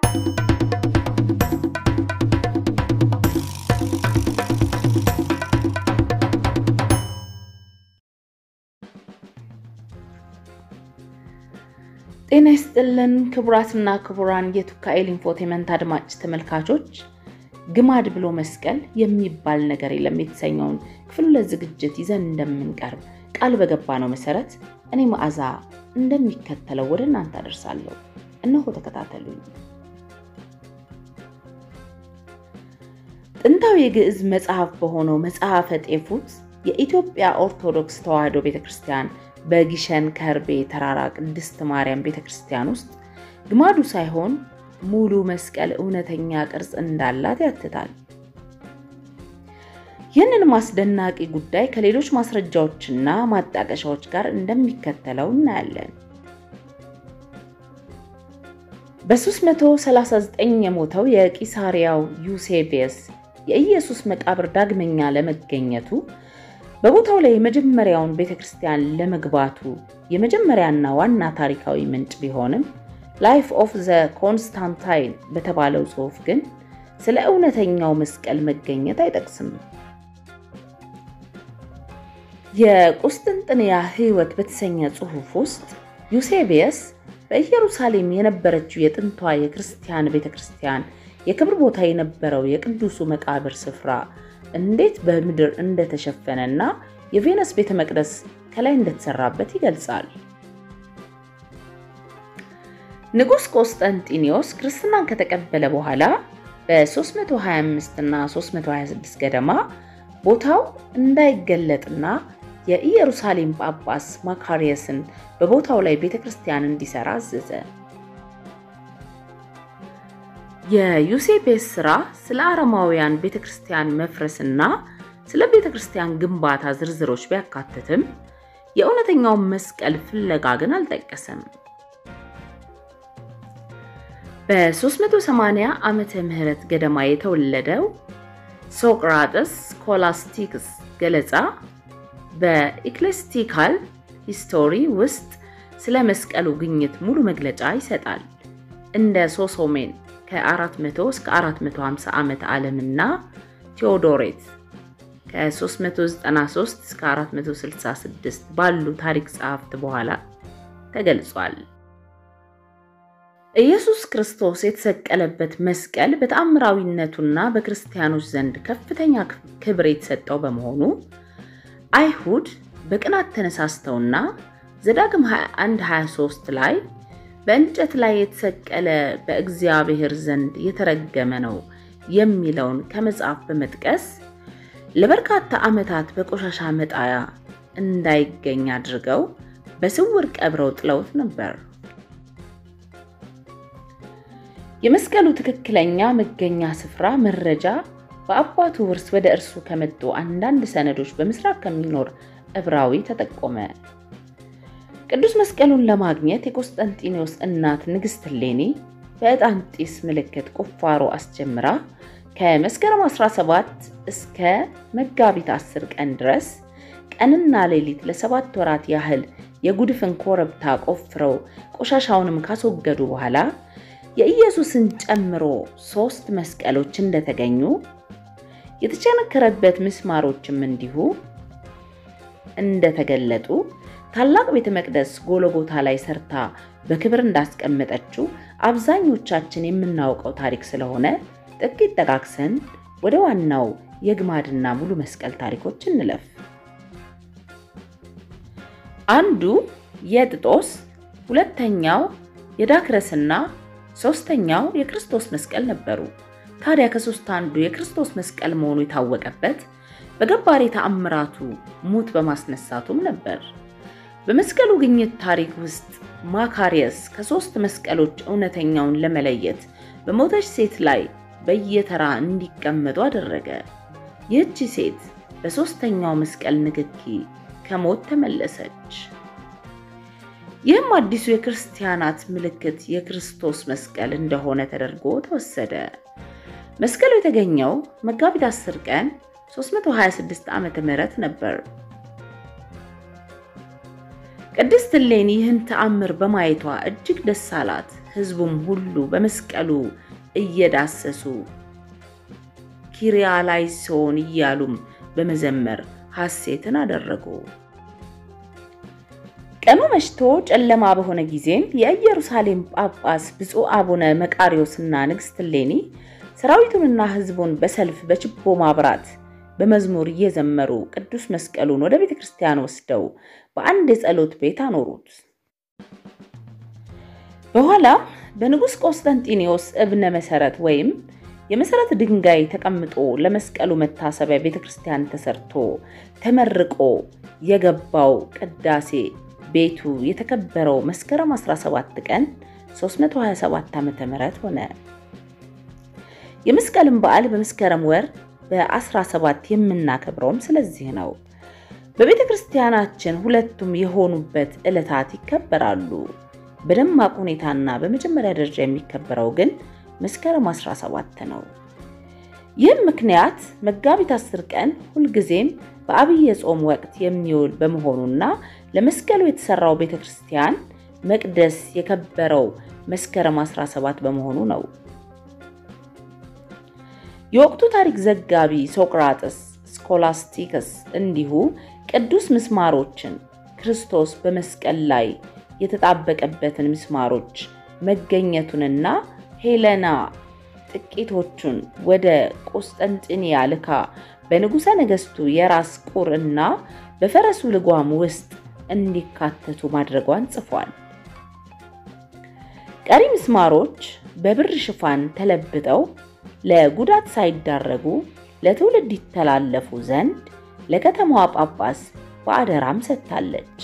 ጤና ይስጥልን ክቡራትና ክቡራን የቱካኤል ኢንፎቴመንት አድማጭ ተመልካቾች ግማድ ብሎ መስቀል የሚባል ነገር የለም የተሰኘውን ክፍል ለዝግጅት ይዘን እንደምንቀርብ ቃል በገባነው መሰረት እኔ መዓዛ እንደሚከተለው ወደ እናንተ አደርሳለሁ እነሆ ተከታተሉኝ ጥንታዊ የግዕዝ መጽሐፍ በሆነው መጽሐፈ ጤፉት የኢትዮጵያ ኦርቶዶክስ ተዋሕዶ ቤተክርስቲያን በጊሸን ከርቤ ተራራ ቅድስት ማርያም ቤተክርስቲያን ውስጥ ግማዱ ሳይሆን ሙሉ መስቀል እውነተኛ ቅርጽ እንዳላት ያትታል ይህንን ማስደናቂ ጉዳይ ከሌሎች ማስረጃዎችና ማጣቀሻዎች ጋር እንደሚከተለው እናያለን በ339 የሞተው የቂሳሪያው ዩሴቢየስ የኢየሱስ መቃብር ዳግመኛ ለመገኘቱ በቦታው ላይ የመጀመሪያውን ቤተክርስቲያን ለመግባቱ የመጀመሪያና ዋና ታሪካዊ ምንጭ ቢሆንም ላይፍ ኦፍ ዘ ኮንስታንታይን በተባለው ጽሑፍ ግን ስለ እውነተኛው መስቀል መገኘት አይጠቅስም የቁስጥንጥንያ ሕይወት በተሰኘ ጽሑፍ ውስጥ ዩሴቢየስ በኢየሩሳሌም የነበረችው የጥንቷ የክርስቲያን ቤተክርስቲያን የክብር ቦታ የነበረው የቅዱሱ መቃብር ስፍራ እንዴት በምድር እንደተሸፈነና የቬነስ ቤተ መቅደስ ከላይ እንደተሰራበት ይገልጻል ንጉስ ቆስጠንጢኖስ ክርስትናን ከተቀበለ በኋላ በ325 እና 326 ገደማ ቦታው እንዳይገለጥና የኢየሩሳሌም ጳጳስ ማካሪየስን በቦታው ላይ ቤተክርስቲያን እንዲሰራ አዘዘ የዩሴቢየስ ስራ ስለ አረማውያን ቤተክርስቲያን መፍረስና ስለ ቤተክርስቲያን ግንባታ ዝርዝሮች ቢያካትትም የእውነተኛው መስቀል ፍለጋ ግን አልጠቀሰም በ380 ዓመተ ምህረት ገደማ የተወለደው ሶቅራጥስ ስኮላስቲክስ ገለጻ በኤክሌሲያስቲካል ሂስቶሪ ውስጥ ስለ መስቀሉ ግኝት ሙሉ መግለጫ ይሰጣል እንደ ሶሶሜን ከ400 እስከ 450 ዓመት ዓለምና ቴዎዶሬት ከ393 እስከ 466 ባሉ ታሪክ ጸሐፍት በኋላ ተገልጿል ኢየሱስ ክርስቶስ የተሰቀለበት መስቀል በተአምራዊነቱና በክርስቲያኖች ዘንድ ከፍተኛ ክብር የተሰጠው በመሆኑ አይሁድ በቅናት ተነሳስተውና ዘዳግም 21:23 ላይ በእንጨት ላይ የተሰቀለ በእግዚአብሔር ዘንድ የተረገመ ነው የሚለውን ከመጽሐፍ በመጥቀስ ለበርካታ ዓመታት በቆሻሻ መጣያ እንዳይገኝ አድርገው በስውር ቀብረው ጥለውት ነበር የመስቀሉ ትክክለኛ መገኛ ስፍራ መረጃ በአባቱ ውርስ ወደ እርሱ ከመጡ አንዳንድ ሰነዶች በምስራቅ ከሚኖር ዕብራዊ ተጠቆመ ቅዱስ መስቀሉን ለማግኘት የቆስጠንጢኖስ እናት ንግስት ሌኒ በዕጣንጢስ ምልክት ቁፋሮ አስጀምራ ከመስከረም 17 እስከ መጋቢት 10 ቀን ድረስ ቀንና ሌሊት ለ7 ወራት ያህል የጉድፍን ኮረብታ ቆፍረው ቆሻሻውንም ካስወገዱ በኋላ የኢየሱስን ጨምሮ 3 መስቀሎች እንደተገኙ የተቸነከረበት ምስማሮችም እንዲሁ እንደተገለጡ ታላቅ ቤተ መቅደስ ጎልጎታ ላይ ሰርታ በክብር እንዳስቀመጠችው አብዛኞቻችን የምናውቀው ታሪክ ስለሆነ ጥቂት ተጋግሰን ወደ ዋናው የግማድና ሙሉ መስቀል ታሪኮች እንለፍ አንዱ የጥጦስ ሁለተኛው የዳክረስና ሶስተኛው የክርስቶስ መስቀል ነበሩ ታዲያ ከሶስት አንዱ የክርስቶስ መስቀል መሆኑ የታወቀበት በገባሪ ተአምራቱ ሙት በማስነሳቱም ነበር በመስቀሉ ግኝት ታሪክ ውስጥ ማካሪየስ ከ3 መስቀሎች እውነተኛውን ለመለየት በሞተች ሴት ላይ በየተራ እንዲቀመጡ አደረገ ይህች ሴት በሶስተኛው መስቀል ንክኪ ከሞት ተመለሰች ይህም አዲሱ የክርስቲያናት ምልክት የክርስቶስ መስቀል እንደሆነ ተደርጎ ተወሰደ መስቀሉ የተገኘው መጋቢት 10 ቀን 326 ዓመተ ምህረት ነበር ቅድስት እሌኒ ይህን ተአምር በማየቷ እጅግ ደስ አላት። ሕዝቡም ሁሉ በመስቀሉ እየዳሰሱ ኪርያላይሶን እያሉም በመዘመር ሐሴትን አደረጉ። ቀኑ መሽቶ ጨለማ በሆነ ጊዜም የኢየሩሳሌም ጳጳስ ብፁዕ አቡነ መቃርዮስና ንግሥት እሌኒ ሰራዊቱንና ሕዝቡን በሰልፍ በችቦ ማብራት በመዝሙር እየዘመሩ ቅዱስ መስቀሉን ወደ ቤተክርስቲያን ወስደው በአንድ የጸሎት ቤት አኖሩት። በኋላ በንጉስ ቆስጠንጢኖስ እብነ መሰረት ወይም የመሰረት ድንጋይ ተቀምጦ ለመስቀሉ መታሰቢያ ቤተክርስቲያን ተሰርቶ ተመርቆ የገባው ቅዳሴ ቤቱ የተከበረው መስከረም 17 ቀን 327 ዓመተ ምህረት ሆነ። የመስቀልን በዓል በመስከረም ወር በ17 የምናከብረውም ስለዚህ ነው። በቤተክርስቲያናችን ሁለቱም የሆኑበት ዕለታት ይከበራሉ። በደማቅ ሁኔታና በመጀመሪያ ደረጃ የሚከበረው ግን መስከረም 17 ነው። ይህም ምክንያት መጋቢት 10 ቀን ሁልጊዜም በአብይ ጾም ወቅት የሚውል በመሆኑና ለመስቀሉ የተሰራው ቤተክርስቲያን መቅደስ የከበረው መስከረም 17 በመሆኑ ነው። የወቅቱ ታሪክ ዘጋቢ ሶቅራጥስ ስኮላስቲከስ እንዲሁ ቅዱስ ምስማሮችን ክርስቶስ በመስቀል ላይ የተጣበቀበትን ምስማሮች መገኘቱንና ሄለና ጥቂቶቹን ወደ ቆስጠንጢንያ ልካ በንጉሠ ነገሥቱ የራስ ቁርና በፈረሱ ልጓም ውስጥ እንዲካተቱ ማድረጓን ጽፏል። ቀሪ ምስማሮች በብር ሽፋን ተለብጠው ለጉዳት ሳይዳረጉ ለትውልድ ይተላለፉ ዘንድ ለከተማዋ ጳጳስ በአደራም ሰጥታለች።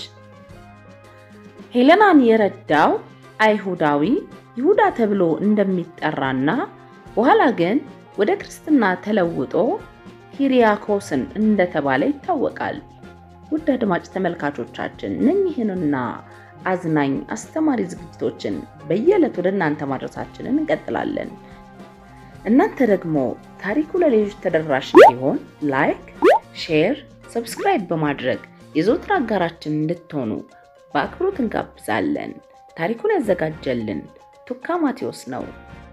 ሄለናን የረዳው አይሁዳዊ ይሁዳ ተብሎ እንደሚጠራና በኋላ ግን ወደ ክርስትና ተለውጦ ኪሪያኮስን እንደተባለ ይታወቃል። ውድ አድማጭ ተመልካቾቻችን እነኚህንና አዝናኝ አስተማሪ ዝግጅቶችን በየዕለቱ ለእናንተ ማድረሳችንን እንቀጥላለን። እናንተ ደግሞ ታሪኩ ለሌሎች ተደራሽ እንዲሆን ላይክ፣ ሼር፣ ሰብስክራይብ በማድረግ የዘወትር አጋራችን እንድትሆኑ በአክብሮት እንጋብዛለን። ታሪኩን ያዘጋጀልን ቱካ ማቴዎስ ነው።